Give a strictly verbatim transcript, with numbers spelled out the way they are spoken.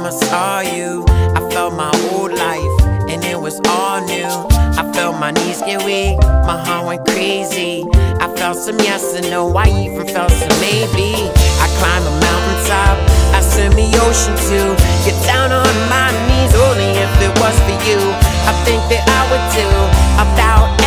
I saw you, I felt my old life, and it was all new. I felt my knees get weak, my heart went crazy. I felt some yes and no, I even felt some maybe. I climbed a mountaintop, I swim the ocean too. Get down on my knees only if it was for you. I think that I would do about